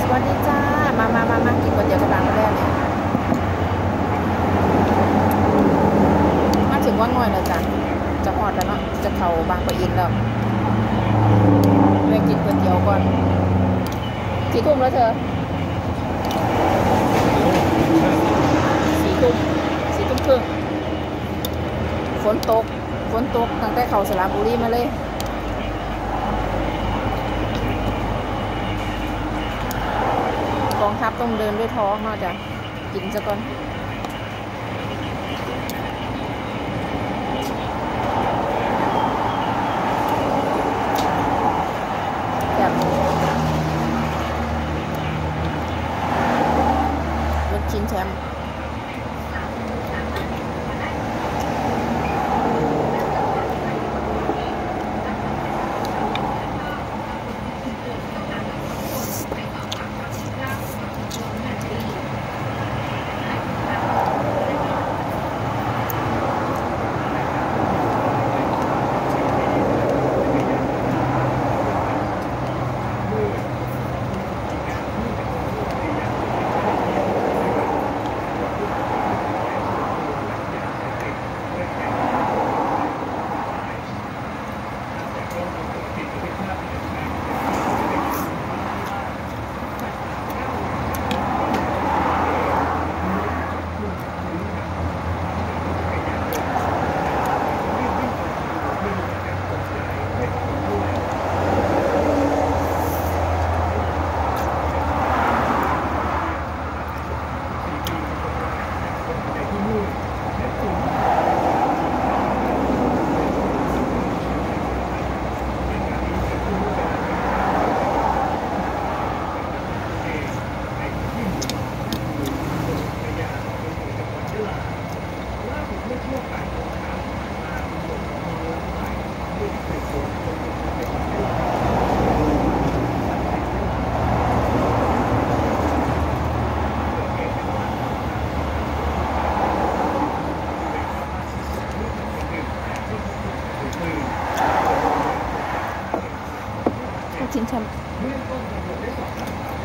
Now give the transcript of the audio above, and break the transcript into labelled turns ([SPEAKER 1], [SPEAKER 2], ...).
[SPEAKER 1] วัสดีจ้ามากินก๋วยเตี๋ยวกระดานมาแล้วเนี่ยมาถึงว่างง่อยแล้วจ้ะจะหอดแล้วเนาะจะเข้าบางปะอินแล้วไปกินก๋วยเตี๋ยวก่อนกี่ทุ่มแล้วเธอ4 ทุ่ม4 ทุ่มครึ่งฝนตกตั้งแต่เข้าสระบุรีมาเลยกองทัพต้องเดินด้วยท้องเนาะจ้ะกินซะก่อนแบบลูกชิ้นแชมป์ลูกชิ้นแชมป์